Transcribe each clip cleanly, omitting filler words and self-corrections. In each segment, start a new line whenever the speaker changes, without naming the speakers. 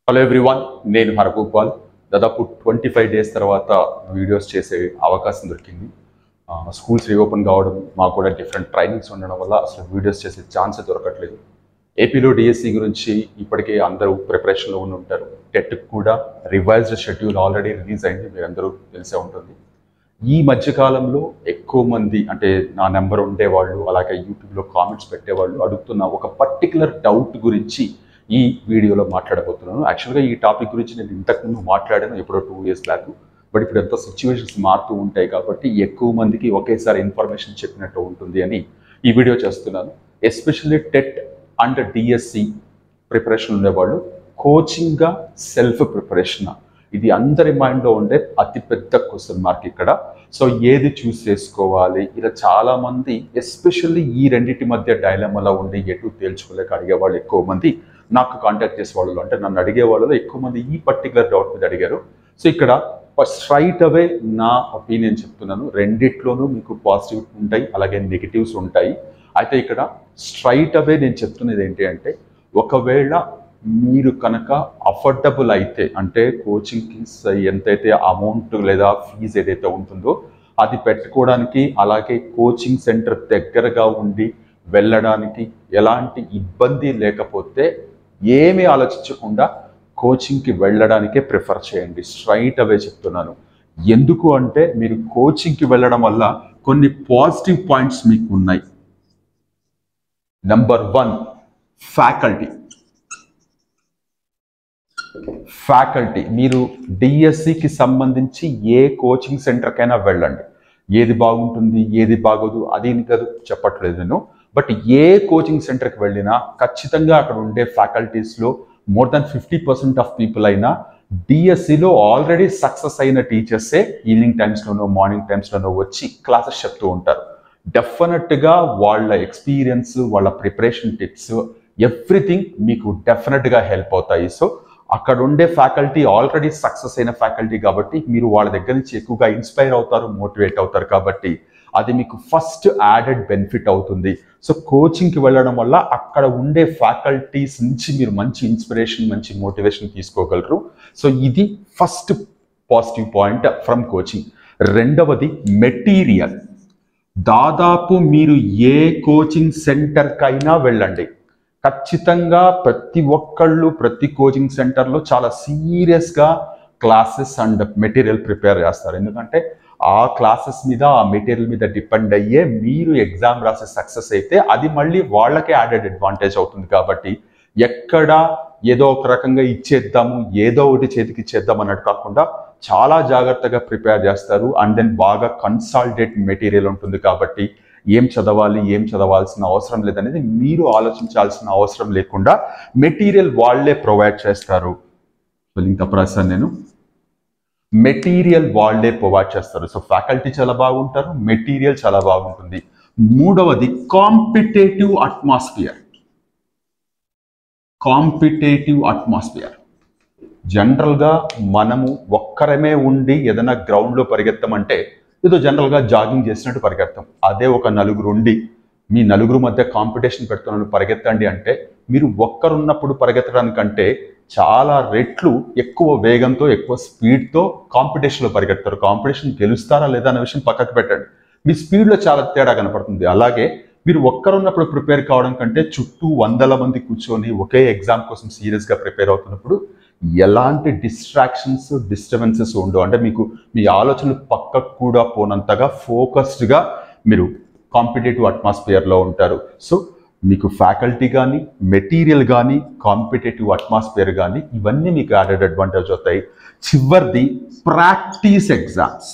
Hello everyone, నేను హరగోపాల్. దాదాపు 25 days తర్వాత వీడియోస్ చేసే అవకాశం దొరికింది. స్కూల్స్ రీఓపెన్ కావడం, మాకు కూడా డిఫరెంట్ ట్రైనింగ్స్ ఉండడం వల్ల అసలు వీడియోస్ చేసే ఛాన్సే దొరకట్లేదు. ఏపీలో డిఎస్సి గురించి ఇప్పటికే అందరూ ప్రిపరేషన్లో ఉండి ఉంటారు. టెట్కి కూడా రివైజ్డ్ షెడ్యూల్ ఆల్రెడీ రిలీజ్ అయింది, మీరందరూ తెలిసే ఉంటుంది. ఈ మధ్యకాలంలో ఎక్కువ మంది అంటే నా నెంబర్ ఉండేవాళ్ళు, అలాగే యూట్యూబ్లో కామెంట్స్ పెట్టేవాళ్ళు అడుగుతున్న ఒక పర్టికులర్ డౌట్ గురించి ఈ వీడియోలో మాట్లాడబోతున్నాను. యాక్చువల్గా ఈ టాపిక్ గురించి నేను ఇంతకుముందు మాట్లాడాను ఎప్పుడో 2 years బ్యాక్. బట్ ఇప్పుడు ఎంత సిచ్యువేషన్స్ మారుతూ ఉంటాయి కాబట్టి ఎక్కువ మందికి ఒకేసారి ఇన్ఫర్మేషన్ చెప్పినట్టు ఉంటుంది అని ఈ వీడియో చేస్తున్నాను. Especially TET and DSC preparation ఉండేవాళ్ళు కోచింగ్గా సెల్ఫ్ ప్రిపరేషన్, ఇది అందరి మైండ్లో ఉండే అతిపెద్ద క్వశ్చన్ మార్క్ ఇక్కడ. సో ఏది చూస్ చేసుకోవాలి, ఇలా చాలామంది ఎస్పెషల్లీ ఈ రెండింటి మధ్య డైలమాలో ఉండి ఎటు తేల్చుకోలేక అడిగేవాళ్ళు ఎక్కువ మంది నాకు కాంటాక్ట్ చేసేవాళ్ళు, అంటే నన్ను అడిగేవాళ్ళు ఎక్కువ మంది ఈ పర్టికులర్ డౌట్ మీద అడిగారు. సో ఇక్కడ స్ట్రైట్ అవే నా ఒపీనియన్ చెప్తున్నాను. రెండిట్లోనూ మీకు పాజిటివ్ ఉంటాయి, అలాగే నెగిటివ్స్ ఉంటాయి. అయితే ఇక్కడ స్ట్రైట్ అవే నేను చెప్తున్నది ఏంటి అంటే, ఒకవేళ మీరు కనుక అఫోర్డబుల్ అయితే, అంటే కోచింగ్కి ఎంతైతే అమౌంట్ లేదా ఫీజు ఏదైతే ఉంటుందో అది పెట్టుకోవడానికి, అలాగే కోచింగ్ సెంటర్ దగ్గరగా ఉండి వెళ్ళడానికి ఎలాంటి ఇబ్బంది లేకపోతే ఏమీ ఆలోచించకుండా కోచింగ్కి వెళ్ళడానికే ప్రిఫర్ చేయండి. స్ట్రైట్ అవే చెప్తున్నాను. ఎందుకు అంటే మీరు కోచింగ్కి వెళ్ళడం వల్ల కొన్ని పాజిటివ్ పాయింట్స్ మీకు ఉన్నాయి. Number 1, faculty. మీరు డిఎస్సికి సంబంధించి ఏ కోచింగ్ సెంటర్కైనా వెళ్ళండి, ఏది బాగుంటుంది ఏది బాగోదు అది కాదు చెప్పట్లేదు నేను. బట్ ఏ కోచింగ్ సెంటర్కి వెళ్ళినా ఖచ్చితంగా అక్కడ ఉండే ఫ్యాకల్టీస్లో మోర్ దాన్ 50% ఆఫ్ పీపుల్ అయినా డిఎస్సిలో ఆల్రెడీ సక్సెస్ అయిన టీచర్సే ఈవినింగ్ టైమ్స్లోనో మార్నింగ్ టైమ్స్లోనో వచ్చి క్లాసెస్ చెప్తూ ఉంటారు. డెఫినెట్గా వాళ్ళ ఎక్స్పీరియన్స్, వాళ్ళ ప్రిపరేషన్ టిప్స్ ఎవ్రీథింగ్ మీకు డెఫినెట్గా హెల్ప్ అవుతాయి. సో అక్కడ ఉండే ఫ్యాకల్టీ ఆల్రెడీ సక్సెస్ అయిన ఫ్యాకల్టీ కాబట్టి మీరు వాళ్ళ దగ్గర నుంచి ఎక్కువగా ఇన్స్పైర్ అవుతారు, మోటివేట్ అవుతారు. కాబట్టి అది మీకు ఫస్ట్ యాడెడ్ బెనిఫిట్ అవుతుంది. సో కోచింగ్కి వెళ్ళడం వల్ల అక్కడ ఉండే ఫ్యాకల్టీస్ నుంచి మీరు మంచి ఇన్స్పిరేషన్, మంచి మోటివేషన్ తీసుకోగలరు. సో ఇది first positive point from coaching. రెండవది మెటీరియల్. దాదాపు మీరు ఏ కోచింగ్ సెంటర్కైనా వెళ్ళండి, ఖచ్చితంగా ప్రతి ఒక్కళ్ళు ప్రతి కోచింగ్ సెంటర్లో చాలా సీరియస్గా క్లాసెస్ అండ్ మెటీరియల్ ప్రిపేర్ చేస్తారు. ఎందుకంటే ఆ క్లాసెస్ మీద, ఆ మెటీరియల్ మీద డిపెండ్ అయ్యే మీరు ఎగ్జామ్ రాసే సక్సెస్ అయితే అది మళ్ళీ వాళ్ళకే యాడెడ్ అడ్వాంటేజ్ అవుతుంది. కాబట్టి ఎక్కడ ఏదో ఒక రకంగా ఇచ్చేద్దాము, ఏదో ఒకటి చేతికి ఇచ్చేద్దాం అన్నట్టు కాకుండా చాలా జాగ్రత్తగా ప్రిపేర్ చేస్తారు. అండ్ దెన్ బాగా కన్సాలిడేట్ మెటీరియల్ ఉంటుంది. కాబట్టి ఏం చదవాలి, ఏం చదవాల్సిన అవసరం లేదనేది మీరు ఆలోచించాల్సిన అవసరం లేకుండా మెటీరియల్ వాళ్ళే ప్రొవైడ్ చేస్తారు. స్పెల్లింగ్ తప్పు రాశాను నేను. మెటీరియల్ వాళ్ళే ప్రొవైడ్ చేస్తారు. సో ఫ్యాకల్టీ చాలా బాగుంటారు, మెటీరియల్ చాలా బాగుంటుంది. మూడవది కాంపిటేటివ్ అట్మాస్ఫియర్. జనరల్గా మనము ఒక్కరమే ఉండి ఏదైనా గ్రౌండ్లో పరిగెత్తమంటే ఏదో జనరల్గా జాగింగ్ చేసినట్టు పరిగెత్తాం. అదే ఒక నలుగురు ఉండి మీ నలుగురు మధ్య కాంపిటీషన్ పెడుతున్నాను పరిగెత్తండి అంటే మీరు ఒక్కరున్నప్పుడు పరిగెత్తడానికంటే చాలా రెట్లు ఎక్కువ వేగంతో, ఎక్కువ స్పీడ్తో కాంపిటీషన్లో పరిగెత్తారు. కాంపిటీషన్ గెలుస్తారా లేదా అనే విషయం పక్కకు పెట్టండి, మీ స్పీడ్లో చాలా తేడా కనపడుతుంది. అలాగే మీరు ఒక్కరున్నప్పుడు ప్రిపేర్ కావడం కంటే చుట్టూ 100 మంది కూర్చొని ఒకే ఎగ్జామ్ కోసం సీరియస్గా ప్రిపేర్ అవుతున్నప్పుడు ఎలాంటి డిస్ట్రాక్షన్స్, డిస్టర్బెన్సెస్ ఉండవు. అంటే మీకు మీ ఆలోచనలు పక్కకు కూడా పోనంతగా ఫోకస్డ్గా మీరు కాంపిటేటివ్ అట్మాస్ఫియర్లో ఉంటారు. సో మీకు ఫ్యాకల్టీ కానీ, మెటీరియల్ కానీ, కాంపిటేటివ్ అట్మాస్ఫియర్ కానీ ఇవన్నీ మీకు యాడెడ్ అడ్వాంటేజ్ అవుతాయి. చివరిది ప్రాక్టీస్ ఎగ్జామ్స్.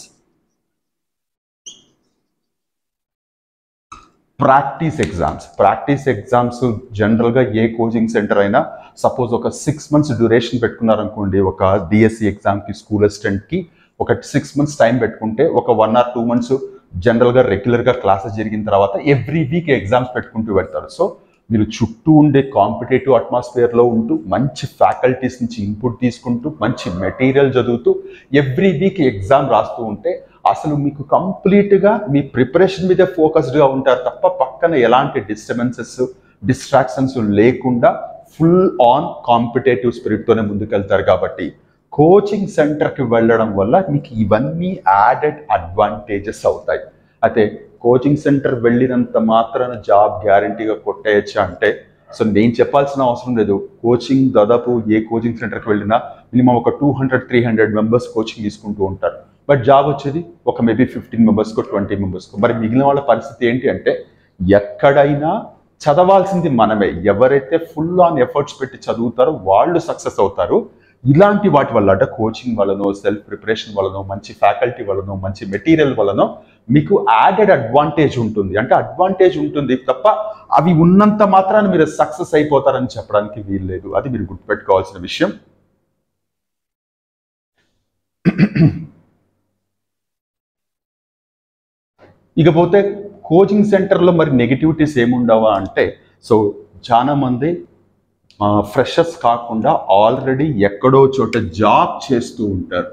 ప్రాక్టీస్ ఎగ్జామ్స్ జనరల్గా ఏ కోచింగ్ సెంటర్ అయినా సపోజ్ ఒక 6 months డ్యూరేషన్ పెట్టుకున్నారనుకోండి, ఒక డిఎస్సి ఎగ్జామ్కి స్కూల్ అసిస్టెంట్కి ఒక 6 months టైం పెట్టుకుంటే ఒక 1 or 2 months జనరల్గా రెగ్యులర్గా క్లాసెస్ జరిగిన తర్వాత ఎవ్రీ వీక్ ఎగ్జామ్స్ పెట్టుకుంటూ పెడతారు. సో మీరు చుట్టూ ఉండే కాంపిటేటివ్ అట్మాస్ఫియర్లో ఉంటూ మంచి ఫ్యాకల్టీస్ నుంచి ఇన్పుట్ తీసుకుంటూ మంచి మెటీరియల్ చదువుతూ ఎవ్రీ వీక్ ఎగ్జామ్ రాస్తూ ఉంటే అసలు మీకు కంప్లీట్గా మీ ప్రిపరేషన్ మీదే ఫోకస్డ్గా ఉంటారు తప్ప పక్కన ఎలాంటి డిస్టర్బెన్సెస్, డిస్ట్రాక్షన్స్ లేకుండా ఫుల్ ఆన్ కాంపిటేటివ్ స్పిరిట్తోనే ముందుకెళ్తారు. కాబట్టి కోచింగ్ సెంటర్కి వెళ్ళడం వల్ల మీకు ఇవన్నీ యాడెడ్ అడ్వాంటేజెస్ అవుతాయి. అయితే కోచింగ్ సెంటర్ వెళ్ళినంత మాత్రాన జాబ్ గ్యారంటీగా కొట్టేయచ్చా అంటే, సో నేను చెప్పాల్సిన అవసరం లేదు. కోచింగ్ దాదాపు ఏ కోచింగ్ సెంటర్కి వెళ్ళినా మినిమం ఒక 200-300 మెంబర్స్ కోచింగ్ తీసుకుంటూ ఉంటారు. బట్ జాబ్ వచ్చేది ఒక మేబీ 15 మెంబర్స్కో 20 మెంబర్స్కో. మరి మిగిలిన వాళ్ళ పరిస్థితి ఏంటి అంటే, ఎక్కడైనా చదవాల్సింది మనమే. ఎవరైతే ఫుల్ ఆన్ ఎఫర్ట్స్ పెట్టి చదువుతారో వాళ్ళు సక్సెస్ అవుతారు. ఇలాంటి వాటి వల్ల అంటే కోచింగ్ వలనో, సెల్ఫ్ ప్రిపరేషన్ వలనో, మంచి ఫ్యాకల్టీ వలనో, మంచి మెటీరియల్ వలనో మీకు యాడెడ్ అడ్వాంటేజ్ ఉంటుంది. అంటే అడ్వాంటేజ్ ఉంటుంది తప్ప అవి ఉన్నంత మాత్రాన్ని మీరు సక్సెస్ అయిపోతారని చెప్పడానికి వీల్లేదు. అది మీరు గుర్తుపెట్టుకోవాల్సిన విషయం. ఇకపోతే కోచింగ్ సెంటర్లో మరి నెగిటివిటీస్ ఏముండవా అంటే, సో చాలా మంది ఫ్రెషర్స్ కాకుండా ఆల్రెడీ ఎక్కడో చోట జాబ్ చేస్తూ ఉంటారు.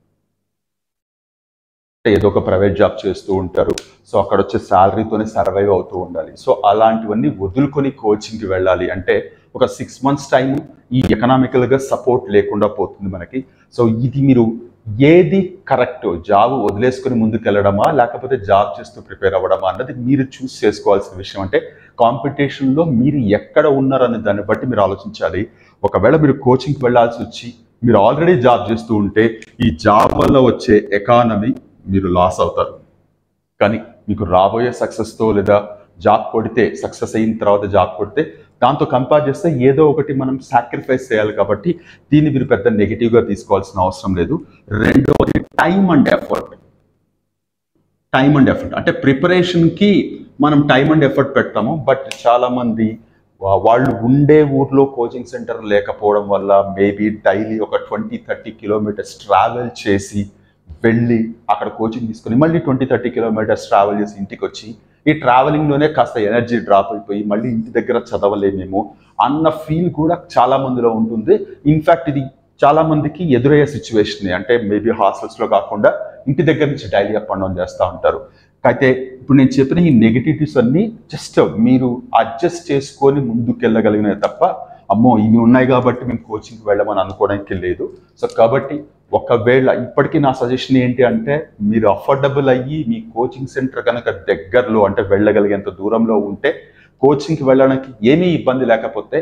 ఏదో ఒక ప్రైవేట్ జాబ్ చేస్తూ ఉంటారు. సో అక్కడ వచ్చే శాలరీతోనే సర్వైవ్ అవుతూ ఉండాలి. సో అలాంటివన్నీ వదులుకొని కోచింగ్కి వెళ్ళాలి అంటే ఒక 6 months టైం ఈ ఎకనామికల్గా సపోర్ట్ లేకుండా పోతుంది మనకి. సో ఇది మీరు ఏది కరెక్ట్, జాబ్ వదిలేసుకొని ముందుకెళ్ళడమా లేకపోతే జాబ్ చేస్తూ ప్రిపేర్ అవ్వడమా అన్నది మీరు చూస్ చేసుకోవాల్సిన విషయం. అంటే కాంపిటీషన్లో మీరు ఎక్కడ ఉన్నారనే దాన్ని బట్టి మీరు ఆలోచించాలి. ఒకవేళ మీరు కోచింగ్కి వెళ్ళాల్సి వచ్చి మీరు ఆల్రెడీ జాబ్ చేస్తూ ఉంటే ఈ జాబ్ వల్ల వచ్చే ఎకానమీ మీరు లాస్ అవుతారు. కానీ మీకు రాబోయే సక్సెస్తో లేదా జాబ్ కొడితే, సక్సెస్ అయిన తర్వాత జాబ్ కొడితే దాంతో కంపేర్ చేస్తే ఏదో ఒకటి మనం సాక్రిఫైస్ చేయాలి. కాబట్టి దీన్ని మీరు పెద్ద నెగిటివ్గా తీసుకోవాల్సిన అవసరం లేదు. రెండవది time and effort. Time and effort అంటే ప్రిపరేషన్కి మనం టైం అండ్ ఎఫర్ట్ పెడతాము. బట్ చాలామంది వాళ్ళు ఉండే ఊర్లో కోచింగ్ సెంటర్ లేకపోవడం వల్ల మేబీ డైలీ ఒక 20-30 కిలోమీటర్స్ ట్రావెల్ చేసి వెళ్ళి అక్కడ కోచింగ్ తీసుకొని మళ్ళీ 20-30 కిలోమీటర్స్ ట్రావెల్ చేసి ఇంటికి వచ్చి ఈ ట్రావెలింగ్లోనే కాస్త ఎనర్జీ డ్రాప్ అయిపోయి మళ్ళీ ఇంటి దగ్గర చదవలేమేమో అన్న ఫీల్ కూడా చాలా మందిలో ఉంటుంది. ఇన్ఫ్యాక్ట్ ఇది చాలా మందికి ఎదురయ్యే సిచ్యువేషన్. అంటే మేబీ హాస్టల్స్లో కాకుండా ఇంటి దగ్గర నుంచి డైలీ అప్ అండ్ డౌన్ చేస్తూ ఉంటారు. అయితే ఇప్పుడు నేను చెప్పిన ఈ నెగిటివిటీస్ అన్నీ జస్ట్ మీరు అడ్జస్ట్ చేసుకొని ముందుకెళ్ళగలిగినవి తప్ప అమ్మో ఇవి ఉన్నాయి కాబట్టి మేము కోచింగ్కి వెళ్ళమని అనుకోవడానికి లేదు. సో కాబట్టి ఒకవేళ ఇప్పటికీ నా సజెషన్ ఏంటి అంటే, మీరు అఫోర్డబుల్ అయ్యి మీ కోచింగ్ సెంటర్ కనుక దగ్గరలో అంటే వెళ్ళగలిగేంత దూరంలో ఉంటే కోచింగ్కి వెళ్ళడానికి ఏమీ ఇబ్బంది లేకపోతే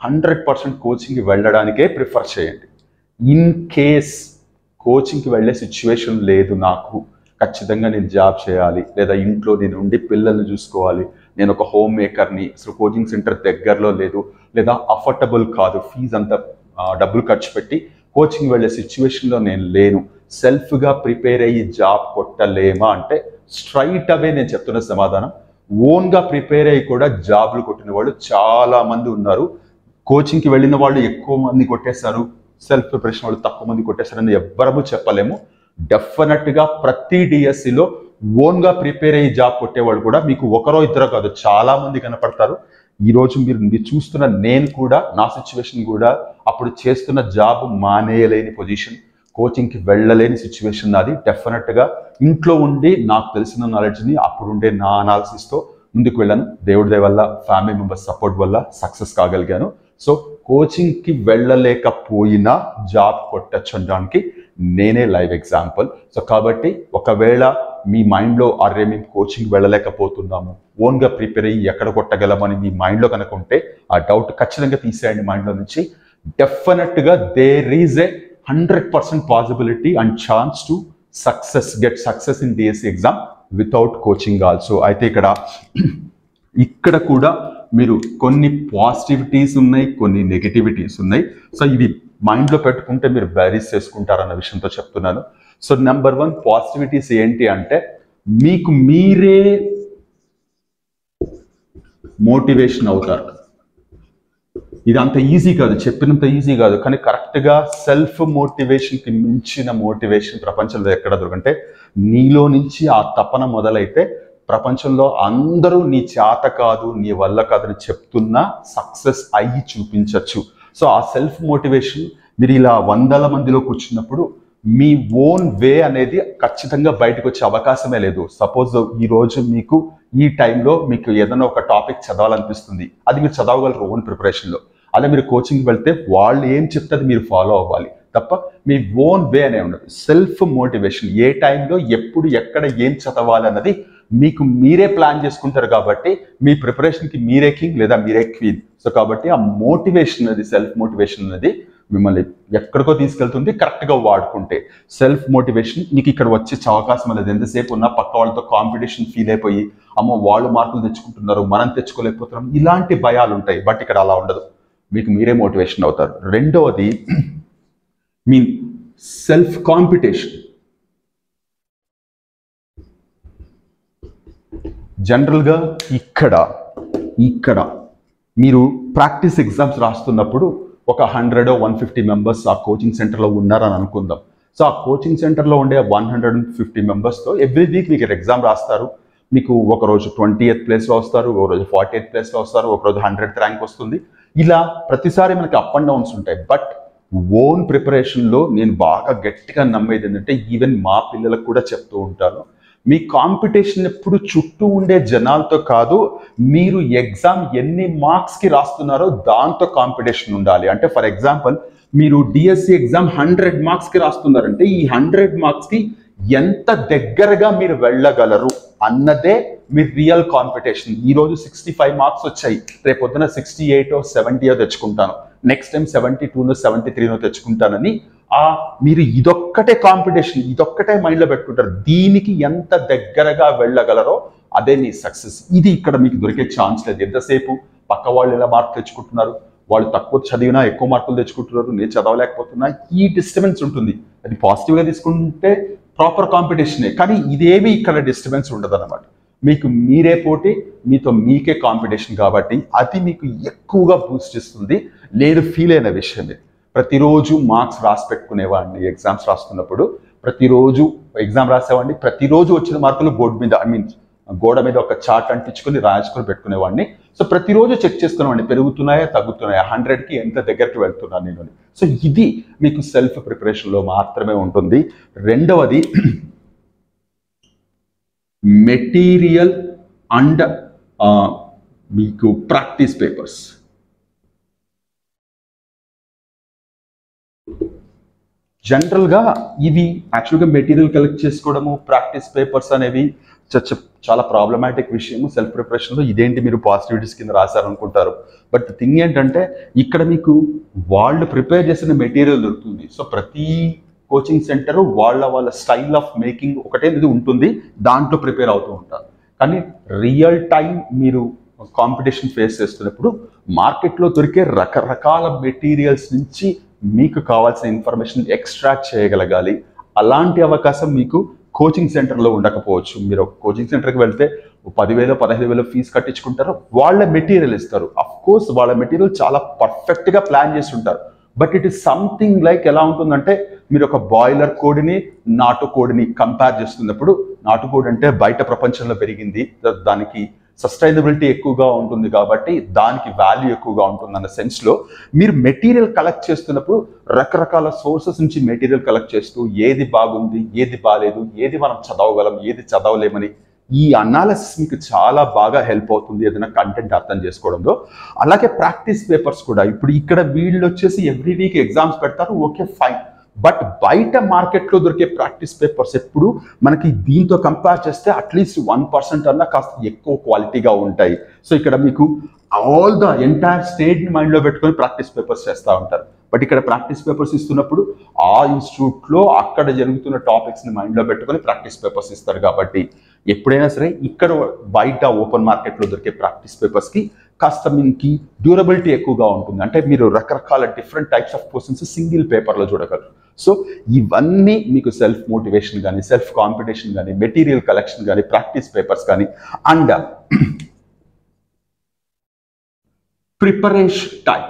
100% కోచింగ్కి వెళ్ళడానికే ప్రిఫర్ చేయండి. ఇన్ కేస్ కోచింగ్కి వెళ్ళే సిచ్యువేషన్ లేదు, నాకు ఖచ్చితంగా నేను జాబ్ చేయాలి లేదా ఇంట్లో నేను ఉండి పిల్లల్ని చూసుకోవాలి, నేను ఒక హోమ్ మేకర్ని, అసలు కోచింగ్ సెంటర్ దగ్గరలో లేదు లేదా అఫోర్డబుల్ కాదు, ఫీజు అంతా డబ్బులు ఖర్చు పెట్టి కోచింగ్ వెళ్ళే సిచ్యువేషన్లో నేను లేను, సెల్ఫ్గా ప్రిపేర్ అయ్యి జాబ్ కొట్టలేమా అంటే స్ట్రైట్ అవే నేను చెప్తున్న సమాధానం ఓన్గా ప్రిపేర్ అయ్యి కూడా జాబ్లు కొట్టిన వాళ్ళు చాలా మంది ఉన్నారు. కోచింగ్కి వెళ్ళిన వాళ్ళు ఎక్కువ మంది కొట్టేశారు, సెల్ఫ్ ప్రిపరేషన్ వాళ్ళు తక్కువ మంది కొట్టేశారని ఎవ్వరము చెప్పలేము. డెఫినెట్గా ప్రతి డిఎస్సిలో ఓన్గా ప్రిపేర్ అయ్యి జాబ్ కొట్టేవాళ్ళు కూడా మీకు ఒకరో ఇద్దరో కాదు చాలా మంది కనపడతారు. ఈరోజు మీరు చూస్తున్న నేను కూడా, నా సిచ్యువేషన్ కూడా అప్పుడు చేస్తున్న జాబ్ మానేయలేని పొజిషన్, కోచింగ్కి వెళ్ళలేని సిచ్యువేషన్ నాది. డెఫినెట్గా ఇంట్లో ఉండి నాకు తెలిసిన నాలెడ్జ్ని అప్పుడుండే నా అనాలిసిస్తో ముందుకు వెళ్ళాను. దేవుడి దయ వల్ల, ఫ్యామిలీ మెంబర్స్ సపోర్ట్ వల్ల సక్సెస్ కాగలిగాను. సో కోచింగ్కి వెళ్ళలేకపోయినా జాబ్ కొట్టచ్చు అనడానికి నేనే లైవ్ ఎగ్జాంపుల్. సో కాబట్టి ఒకవేళ మీ మైండ్లో అరే మేము కోచింగ్ వెళ్ళలేకపోతున్నాము, ఓన్గా ప్రిపేర్ అయ్యి ఎక్కడ కొట్టగలమని మీ మైండ్లో కనుక ఉంటే ఆ డౌట్ ఖచ్చితంగా తీసేయండి మైండ్లో నుంచి. డెఫినెట్గా there is a 100% possibility and chance to get success in DSC exam without coaching also. అయితే ఇక్కడ కూడా మీరు కొన్ని పాజిటివిటీస్ ఉన్నాయి, కొన్ని నెగిటివిటీస్ ఉన్నాయి. సో ఇవి మైండ్లో పెట్టుకుంటే మీరు బ్యారీస్ చేసుకుంటారన్న విషయంతో చెప్తున్నాను. సో నెంబర్ 1 పాజిటివిటీస్ ఏంటి అంటే, మీకు మీరే మోటివేషన్ అవుతారు. ఇది అంత ఈజీ కాదు, చెప్పినంత ఈజీ కాదు, కానీ కరెక్ట్గా సెల్ఫ్ మోటివేషన్కి మించిన మోటివేషన్ ప్రపంచంలో ఎక్కడ దొరకంటే, నీలో నుంచి ఆ తపన మొదలైతే ప్రపంచంలో అందరూ నీ చేత కాదు, నీ వల్ల కాదని చెప్తున్నా సక్సెస్ అయ్యి చూపించవచ్చు. సో ఆ సెల్ఫ్ మోటివేషన్ మీరు ఇలా 100 మందిలో కూర్చున్నప్పుడు మీ ఓన్ వే అనేది ఖచ్చితంగా బయటకు వచ్చే అవకాశమే లేదు. సపోజ్ ఈరోజు మీకు ఈ టైంలో మీకు ఏదైనా ఒక టాపిక్ చదవాలనిపిస్తుంది, అది మీరు చదవగలరు ఓన్ ప్రిపరేషన్లో. అదే మీరు కోచింగ్కి వెళ్తే వాళ్ళు ఏం చెప్తే మీరు ఫాలో అవ్వాలి తప్ప మీ ఓన్ వే అనే ఉండదు. సెల్ఫ్ మోటివేషన్, ఏ టైంలో ఎప్పుడు ఎక్కడ ఏం చదవాలి అన్నది మీకు మీరే ప్లాన్ చేసుకుంటారు కాబట్టి మీ ప్రిపరేషన్కి మీరే కింగ్ లేదా మీరే క్వీన్. సో కాబట్టి ఆ మోటివేషన్ అనేది, సెల్ఫ్ మోటివేషన్ అనేది మిమ్మల్ని ఎక్కడికో తీసుకెళ్తుంది కరెక్ట్గా వాడుకుంటే. సెల్ఫ్ మోటివేషన్ మీకు ఇక్కడ వచ్చే అవకాశం లేదు. ఎంతసేపు ఉన్నా పక్క వాళ్ళతో కాంపిటీషన్ ఫీల్ అయిపోయి అమ్మో వాళ్ళు మార్కులు తెచ్చుకుంటున్నారు మనం తెచ్చుకోలేకపోతున్నాం ఇలాంటి భయాలు ఉంటాయి. బట్ ఇక్కడ అలా ఉండదు, మీకు మీరే మోటివేషన్ అవుతారు. రెండవది మీ సెల్ఫ్ కాంపిటీషన్. జనరల్గా ఇక్కడ మీరు ప్రాక్టీస్ ఎగ్జామ్స్ రాస్తున్నప్పుడు ఒక 100 or 150 మెంబర్స్ ఆ కోచింగ్ సెంటర్లో ఉన్నారని అనుకుందాం. సో ఆ కోచింగ్ సెంటర్లో ఉండే 150 మెంబర్స్తో ఎవ్రీ వీక్ మీకు ఎగ్జామ్ రాస్తారు. మీకు ఒకరోజు 20th ప్లేస్లో వస్తారు, ఒకరోజు 40th ప్లేస్లో వస్తారు, ఒకరోజు 100th ర్యాంక్ వస్తుంది. ఇలా ప్రతిసారి మనకి అప్ అండ్ డౌన్స్ ఉంటాయి. బట్ ఓన్ ప్రిపరేషన్లో నేను బాగా గట్టిగా నమ్మేది ఏంటంటే, ఈవెన్ మా పిల్లలకు కూడా చెప్తూ ఉంటాను, మీ కాంపిటీషన్ ఎప్పుడు చుట్టూ ఉండే జనాలతో కాదు, మీరు ఎగ్జామ్ ఎన్ని మార్క్స్కి రాస్తున్నారో దాంతో కాంపిటీషన్ ఉండాలి. అంటే ఫర్ ఎగ్జాంపుల్ మీరు డిఎస్సి ఎగ్జామ్ 100 మార్క్స్కి రాస్తున్నారంటే ఈ 100 మార్క్స్కి ఎంత దగ్గరగా మీరు వెళ్ళగలరు అన్నదే మీ రియల్ కాంపిటీషన్. ఈరోజు 65 మార్క్స్ వచ్చాయి, రేపు పొద్దున 68 or 70 తెచ్చుకుంటాను, నెక్స్ట్ టైం 72 or 73 తెచ్చుకుంటానని మీరు ఇదొక్కటే కాంపిటీషన్, ఇదొక్కటే మైండ్లో పెట్టుకుంటారు. దీనికి ఎంత దగ్గరగా వెళ్ళగలరో అదే మీ సక్సెస్. ఇది ఇక్కడ మీకు దొరికే ఛాన్స్ లేదు. ఎంతసేపు పక్క వాళ్ళు ఎలా మార్కులు తెచ్చుకుంటున్నారు, వాళ్ళు తక్కువ చదివినా ఎక్కువ మార్కులు తెచ్చుకుంటున్నారు, నేను చదవలేకపోతున్నా, ఈ డిస్టర్బెన్స్ ఉంటుంది. అది పాజిటివ్గా తీసుకుంటే ప్రాపర్ కాంపిటీషనే, కానీ ఇదేమి ఇక్కడ డిస్టర్బెన్స్ ఉండదు అన్నమాట. మీకు మీరే పోటీ, మీతో మీకే కాంపిటీషన్ కాబట్టి అది మీకు ఎక్కువగా బూస్ట్ ఇస్తుంది. నేను ఫీల్ అయిన విషయం ఇది. ప్రతిరోజు మార్క్స్ రాసి పెట్టుకునేవాడిని. ఎగ్జామ్స్ రాస్తున్నప్పుడు ప్రతిరోజు ఎగ్జామ్ రాసేవాడిని. ప్రతిరోజు వచ్చిన మార్కులు బోర్డు మీద గోడ మీద ఒక చార్ట్ అంటించుకొని రాయించుకొని పెట్టుకునేవాడిని. సో ప్రతిరోజు చెక్ చేసుకునేవాడిని, పెరుగుతున్నాయా తగ్గుతున్నాయా, 100కి ఎంత దగ్గరికి వెళ్తున్నాను నేను. సో ఇది మీకు సెల్ఫ్ ప్రిపరేషన్లో మాత్రమే ఉంటుంది. రెండవది మెటీరియల్ అండ్ మీకు ప్రాక్టీస్ పేపర్స్. జనరల్గా ఇవి యాక్చువల్గా మెటీరియల్ కలెక్ట్ చేసుకోవడము, ప్రాక్టీస్ పేపర్స్ అనేవి చాలా ప్రాబ్లమాటిక్ విషయము సెల్ఫ్ ప్రిపరేషన్లో. ఇదేంటి మీరు పాజిటివిటీస్ కింద రాశారనుకుంటారు. బట్ థింగ్ ఏంటంటే ఇక్కడ మీకు వాళ్ళు ప్రిపేర్ చేసిన మెటీరియల్ దొరుకుతుంది. సో ప్రతి కోచింగ్ సెంటర్ వాళ్ళ స్టైల్ ఆఫ్ మేకింగ్ ఒకటే ఇది ఉంటుంది, దాంట్లో ప్రిపేర్ అవుతూ ఉంటారు. కానీ రియల్ టైం మీరు కాంపిటీషన్ ఫేస్ చేస్తున్నప్పుడు మార్కెట్లో దొరికే రకరకాల మెటీరియల్స్ నుంచి మీకు కావాల్సిన ఇన్ఫర్మేషన్ ఎక్స్ట్రాక్ట్ చేయగలగాలి. అలాంటి అవకాశం మీకు కోచింగ్ సెంటర్లో ఉండకపోవచ్చు. మీరు ఒక కోచింగ్ సెంటర్కి వెళ్తే 10,000 15,000 ఫీజు కట్టించుకుంటారు, వాళ్ళ మెటీరియల్ ఇస్తారు. అఫ్ కోర్స్ వాళ్ళ మెటీరియల్ చాలా పర్ఫెక్ట్గా ప్లాన్ చేసి ఉంటారు. But it is something like ఎలా ఉంటుందంటే, మీరు ఒక బాయిలర్ కోడిని నాటుకోడిని కంపేర్ చేస్తున్నప్పుడు, నాటుకోడి అంటే బయట ప్రపంచంలో పెరిగింది, దానికి సస్టైనబిలిటీ ఎక్కువగా ఉంటుంది కాబట్టి దానికి వాల్యూ ఎక్కువగా ఉంటుంది అన్న సెన్స్లో మీరు మెటీరియల్ కలెక్ట్ చేస్తున్నప్పుడు రకరకాల సోర్సెస్ నుంచి మెటీరియల్ కలెక్ట్ చేస్తూ ఏది బాగుంది, ఏది బాగాలేదు, ఏది మనం చదవగలం, ఏది చదవలేమని ఈ అనాలిసిస్ మీకు చాలా బాగా హెల్ప్ అవుతుంది ఏదైనా కంటెంట్ అర్థం చేసుకోవడంలో. అలాగే ప్రాక్టీస్ పేపర్స్ కూడా. ఇప్పుడు ఇక్కడ వీళ్ళు వచ్చేసి ఎవ్రీ వీక్ ఎగ్జామ్స్ పెడతారు, ఓకే ఫైన్. బట్ బయట మార్కెట్లో దొరికే ప్రాక్టీస్ పేపర్స్ ఎప్పుడు మనకి దీంతో కంపేర్ చేస్తే అట్లీస్ట్ 1% అన్నా కాస్త ఎక్కువ క్వాలిటీగా ఉంటాయి. సో ఇక్కడ మీకు ఆల్ ద ఎంటైర్ స్టేట్ని మైండ్లో పెట్టుకొని ప్రాక్టీస్ పేపర్స్ చేస్తూ ఉంటారు. బట్ ఇక్కడ ప్రాక్టీస్ పేపర్స్ ఇస్తున్నప్పుడు ఆ ఇన్స్టిట్యూట్లో అక్కడ జరుగుతున్న టాపిక్స్ని మైండ్లో పెట్టుకొని ప్రాక్టీస్ పేపర్స్ ఇస్తారు. కాబట్టి ఎప్పుడైనా సరే ఇక్కడ బయట ఓపెన్ మార్కెట్లో దొరికే ప్రాక్టీస్ పేపర్స్కి కాస్త మీకు డ్యూరబిలిటీ ఎక్కువగా ఉంటుంది. అంటే మీరు రకరకాల different types of questions single పేపర్లో చూడగలరు. సో ఇవన్నీ మీకు సెల్ఫ్ మోటివేషన్ కానీ, సెల్ఫ్ కాంపిటీషన్ కానీ, మెటీరియల్ కలెక్షన్ కానీ, ప్రాక్టీస్ పేపర్స్ కానీ అండ్ ప్రిపరేషన్ టైం.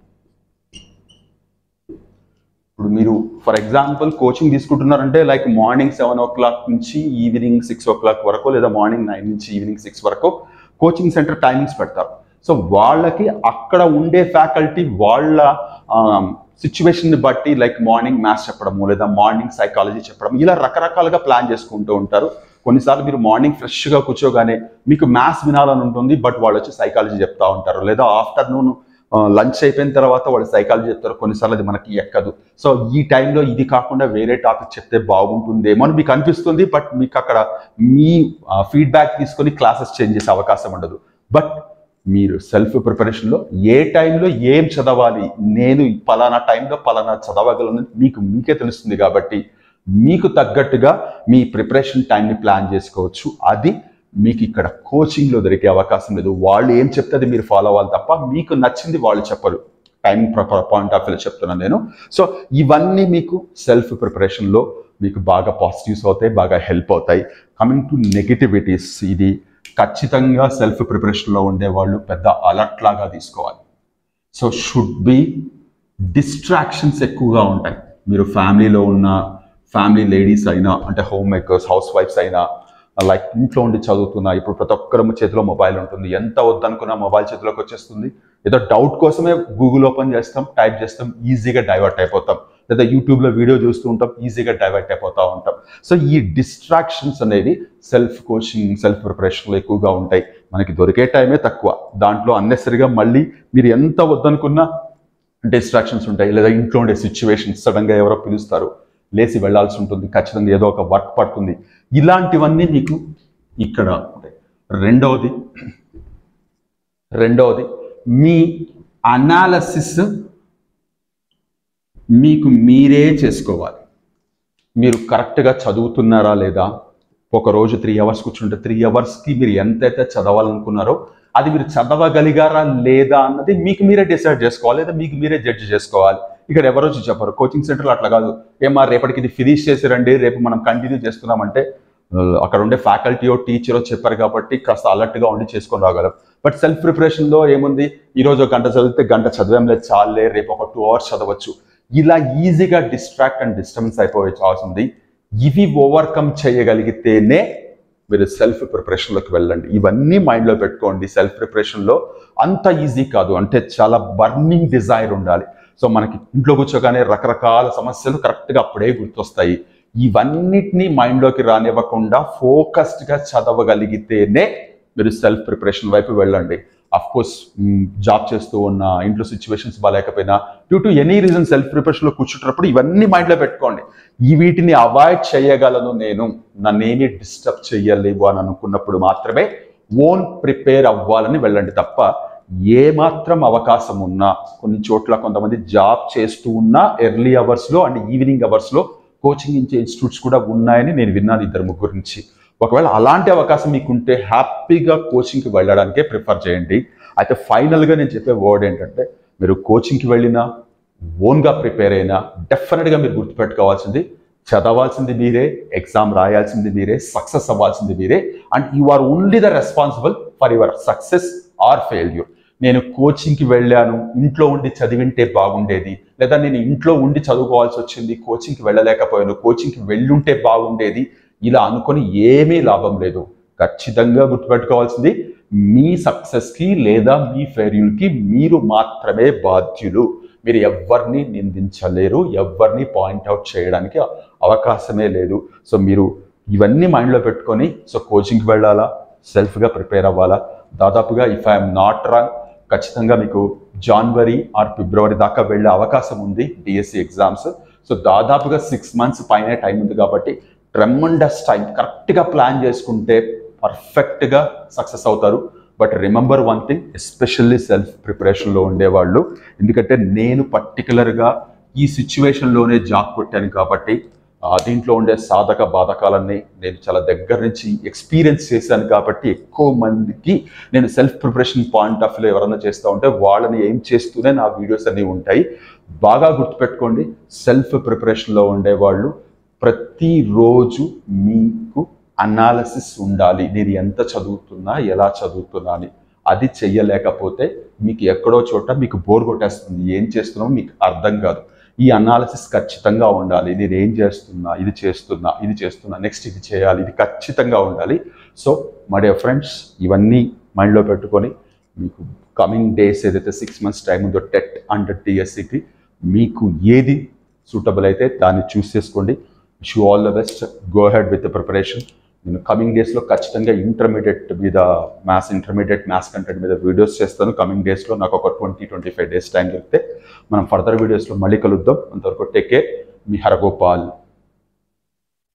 ఇప్పుడు మీరు ఫర్ ఎగ్జాంపుల్ కోచింగ్ తీసుకుంటున్నారంటే లైక్ మార్నింగ్ 7 o'clock నుంచి ఈవినింగ్ 6 o'clock వరకు, లేదా మార్నింగ్ 9 నుంచి ఈవినింగ్ 6 వరకు కోచింగ్ సెంటర్ టైమింగ్స్ పెడతారు. సో వాళ్ళకి అక్కడ ఉండే ఫ్యాకల్టీ వాళ్ళ సిచ్యువేషన్ని బట్టి లైక్ మార్నింగ్ మ్యాథ్స్ చెప్పడము, లేదా మార్నింగ్ సైకాలజీ చెప్పడం, ఇలా రకరకాలుగా ప్లాన్ చేసుకుంటూ ఉంటారు. కొన్నిసార్లు మీరు మార్నింగ్ ఫ్రెష్గా కూర్చోగానే మీకు మ్యాథ్స్ వినాలని ఉంటుంది, బట్ వాళ్ళు వచ్చి సైకాలజీ చెప్తా ఉంటారు. లేదా ఆఫ్టర్నూన్ లంచ్ అయిపోయిన తర్వాత వాళ్ళు సైకాలజీ చెప్తారు, కొన్నిసార్లు అది మనకి ఎక్కదు. సో ఈ టైంలో ఇది కాకుండా వేరే టాపిక్ చెప్తే బాగుంటుందేమో అని మీకు అనిపిస్తుంది. బట్ మీకు అక్కడ మీ ఫీడ్బ్యాక్ తీసుకొని క్లాసెస్ చేంజ్ చేసే అవకాశం ఉండదు. బట్ మీరు సెల్ఫ్ ప్రిపరేషన్లో ఏ టైంలో ఏం చదవాలి, నేను పలానా టైంలో పలానా చదవగలను మీకే తెలుస్తుంది. కాబట్టి మీకు తగ్గట్టుగా మీ ప్రిపరేషన్ టైంని ప్లాన్ చేసుకోవచ్చు. అది మీకు ఇక్కడ కోచింగ్లో దొరికే అవకాశం లేదు. వాళ్ళు ఏం చెప్తే అది మీరు ఫాలో అవ్వాలి తప్ప మీకు నచ్చింది వాళ్ళు చెప్పరు. టైమింగ్ పాయింట్ ఆఫ్ వ్యూలో చెప్తున్నాను నేను. సో ఇవన్నీ మీకు సెల్ఫ్ ప్రిపరేషన్లో మీకు బాగా పాజిటివ్స్ అవుతాయి, బాగా హెల్ప్ అవుతాయి. కమింగ్ టు నెగిటివిటీస్, ఇది ఖచ్చితంగా సెల్ఫ్ ప్రిపరేషన్లో ఉండేవాళ్ళు పెద్ద అలర్ట్ లాగా తీసుకోవాలి. సో షుడ్ బి డిస్ట్రాక్షన్స్ ఎక్కువగా ఉంటాయి. మీరు ఫ్యామిలీలో ఉన్న ఫ్యామిలీ లేడీస్ అయినా, అంటే హోమ్ మేకర్స్, హౌస్ వైఫ్స్ అయినా, లైక్ ఇంట్లో ఉండి చదువుతున్నా, ఇప్పుడు ప్రతి ఒక్కరి చేతిలో మొబైల్ ఉంటుంది. ఎంత వద్దనుకున్నా మొబైల్ చేతిలోకి వచ్చేస్తుంది. ఏదో డౌట్ కోసమే గూగుల్ ఓపెన్ చేస్తాం, టైప్ చేస్తాం, ఈజీగా డైవర్ట్ అయిపోతాం. లేదా యూట్యూబ్లో వీడియో చూస్తూ ఉంటాం, ఈజీగా డైవర్ట్ అయిపోతూ ఉంటాం. సో ఈ డిస్ట్రాక్షన్స్ అనేవి సెల్ఫ్ కోచింగ్, సెల్ఫ్ ప్రిపరేషన్లో ఎక్కువగా ఉంటాయి. మనకి దొరికే టైమే తక్కువ. దాంట్లో అన్నెసరిగా మళ్ళీ మీరు ఎంత వద్దనుకున్నా డిస్ట్రాక్షన్స్ ఉంటాయి. లేదా ఇంట్లో ఉండే సిచ్యువేషన్స్, సడన్గా ఎవరో పిలుస్తారు, లేచి వెళ్లాల్సి ఉంటుంది, ఖచ్చితంగా ఏదో ఒక వర్క్ పడుతుంది. ఇలాంటివన్నీ మీకు ఇక్కడ ఉంటాయి. రెండవది మీ అనాలసిస్ మీకు మీరే చేసుకోవాలి. మీరు కరెక్ట్గా చదువుతున్నారా లేదా, ఒకరోజు 3 అవర్స్ కూర్చుంటే 3 అవర్స్కి మీరు ఎంతైతే చదవాలనుకున్నారో అది మీరు చదవగలిగారా లేదా అన్నది మీకు మీరే డిసైడ్ చేసుకోవాలి, లేదా మీకు మీరే జడ్జి చేసుకోవాలి. ఇక్కడ ఎవరో చెప్పారు. కోచింగ్ సెంటర్లో అట్లా కాదు. ఏమా రేపటికి ఇది ఫినిష్ చేసి రండి, రేపు మనం కంటిన్యూ చేస్తున్నామంటే అక్కడ ఉండే ఫ్యాకల్టీయో టీచరో చెప్పారు కాబట్టి కాస్త అలర్ట్గా ఉండి చేసుకొని రాగలం. బట్ సెల్ఫ్ ప్రిపరేషన్లో ఏముంది, ఈరోజు 1 గంట చదివితే 1 గంట చదివేం లేదు, చాలే, రేపు ఒక 2 అవర్స్ చదవచ్చు. ఇలా ఈజీగా డిస్ట్రాక్ట్ అండ్ డిస్టర్బెన్స్ అయిపోయే ఛాన్స్ ఉంది. ఇవి ఓవర్కమ్ చేయగలిగితేనే మీరు సెల్ఫ్ ప్రిపరేషన్లోకి వెళ్ళండి. ఇవన్నీ మైండ్లో పెట్టుకోండి. సెల్ఫ్ ప్రిపరేషన్లో అంత ఈజీ కాదు, అంటే చాలా బర్నింగ్ డిజైర్ ఉండాలి. సో మనకి ఇంట్లో కూర్చోగానే రకరకాల సమస్యలు కరెక్ట్గా అప్పుడే గుర్తొస్తాయి. ఇవన్నిటినీ మైండ్లోకి రానివ్వకుండా ఫోకస్డ్గా చదవగలిగితేనే మీరు సెల్ఫ్ ప్రిపరేషన్ వైపు వెళ్ళండి. అఫ్కోర్స్ జాబ్ చేస్తూ ఉన్న, ఇంట్లో సిచ్యువేషన్స్ బాగాలేకపోయినా, due to any reason self ప్రిపరేషన్లో కూర్చుంటున్నప్పుడు ఇవన్నీ మైండ్లో పెట్టుకోండి. వీటిని అవాయిడ్ చేయగలను నేను, నన్నేమీ డిస్టర్బ్ చేయలేవు అని అనుకున్నప్పుడు మాత్రమే ఓన్ ప్రిపేర్ అవ్వాలని వెళ్ళండి తప్ప ఏమాత్రం అవకాశం ఉన్నా, కొన్ని చోట్ల కొంతమంది జాబ్ చేస్తూ ఉన్నా ఎర్లీ అవర్స్లో అండ్ ఈవినింగ్ అవర్స్లో కోచింగ్ ఇన్స్టిట్యూట్స్ కూడా ఉన్నాయని నేను విన్నాను 2-3 నుంచి. ఒకవేళ అలాంటి అవకాశం మీకుంటే హ్యాపీగా కోచింగ్కి వెళ్ళడానికే ప్రిఫర్ చేయండి. అయితే ఫైనల్గా నేను చెప్పే వర్డ్ ఏంటంటే, మీరు కోచింగ్కి వెళ్ళినా, ఓన్గా ప్రిపేర్ అయినా డెఫినెట్గా మీరు గుర్తుపెట్టుకోవాల్సింది, చదవాల్సింది మీరే, ఎగ్జామ్ రాయాల్సింది మీరే, సక్సెస్ అవ్వాల్సింది మీరే. And you are only the responsible for your success or failure. నేను కోచింగ్కి వెళ్ళాను, ఇంట్లో ఉండి చదివింటే బాగుండేది, లేదా నేను ఇంట్లో ఉండి చదువుకోవాల్సి వచ్చింది, కోచింగ్కి వెళ్ళలేకపోయాను, కోచింగ్కి వెళ్ళుంటే బాగుండేది, ఇలా అనుకొని ఏమీ లాభం లేదు. ఖచ్చితంగా గుర్తుపెట్టుకోవాల్సింది, మీ సక్సెస్కి లేదా మీ ఫెయిల్యూర్కి మీరు మాత్రమే బాధ్యులు. మీరు ఎవరిని నిందించలేరు, ఎవరిని పాయింట్అవుట్ చేయడానికి అవకాశమే లేదు. సో మీరు ఇవన్నీ మైండ్లో పెట్టుకొని సో కోచింగ్కి వెళ్ళాలా, సెల్ఫ్గా ప్రిపేర్ అవ్వాలా. దాదాపుగా ఇఫ్ ఐఎమ్ నాట్ రాంగ్ ఖచ్చితంగా మీకు జనవరి ఆర్ ఫిబ్రవరి దాకా వెళ్ళే అవకాశం ఉంది డిఎస్సి ఎగ్జామ్స్. సో దాదాపుగా 6 మంత్స్ పైనే టైం ఉంది కాబట్టి ట్రెమండస్ టైం. కరెక్ట్గా ప్లాన్ చేసుకుంటే పర్ఫెక్ట్గా సక్సెస్ అవుతారు. But remember one thing, especially self ప్రిపరేషన్లో ఉండేవాళ్ళు, ఎందుకంటే నేను పర్టికులర్గా ఈ సిచ్యువేషన్లోనే జాబ్ కొట్టాను కాబట్టి దీంట్లో ఉండే సాధక బాధకాలన్నీ నేను చాలా దగ్గర నుంచి ఎక్స్పీరియన్స్ చేశాను కాబట్టి ఎక్కువ మందికి నేను సెల్ఫ్ ప్రిపరేషన్ పాయింట్ ఆఫ్ వ్యూలో ఎవరైనా చేస్తూ ఉంటే వాళ్ళని ఏం చేస్తూనే నా వీడియోస్ అన్నీ ఉంటాయి. బాగా గుర్తుపెట్టుకోండి, సెల్ఫ్ ప్రిపరేషన్లో ఉండేవాళ్ళు ప్రతిరోజు మీకు అనాలసిస్ ఉండాలి. నేను ఎంత చదువుతున్నా, ఎలా చదువుతున్నా అని. అది చెయ్యలేకపోతే మీకు ఎక్కడో చోట మీకు బోర్ కొట్టేస్తుంది, ఏం చేస్తున్నామో మీకు అర్థం కాదు. ఈ అనాలిసిస్ ఖచ్చితంగా ఉండాలి. నేను ఏం చేస్తున్నా, ఇది చేస్తున్నా, నెక్స్ట్ ఇది చేయాలి, ఇది ఖచ్చితంగా ఉండాలి. సో మై డియర్ ఫ్రెండ్స్, ఇవన్నీ మైండ్లో పెట్టుకొని మీకు కమింగ్ డేస్ ఏదైతే 6 మంత్స్ టైం ఉందో టెట్ అండ్ టీఎస్సికి మీకు ఏది సూటబుల్ అయితే దాన్ని చూస్ చేసుకోండి. Wish you all the best. Go ahead with the preparation. నేను కమింగ్ డేస్లో ఖచ్చితంగా ఇంటర్మీడియట్ మీద ఇంటర్మీడియట్ మ్యాథ్స్ కంటెంట్ మీద వీడియోస్ చేస్తాను. కమింగ్ డేస్లో నాకు ఒక 20-25 డేస్ టైం దొరికితే మనం ఫర్దర్ వీడియోస్లో మళ్ళీ కలుద్దాం. అంతవరకు టేక్ కేర్. మీ హరగోపాల్.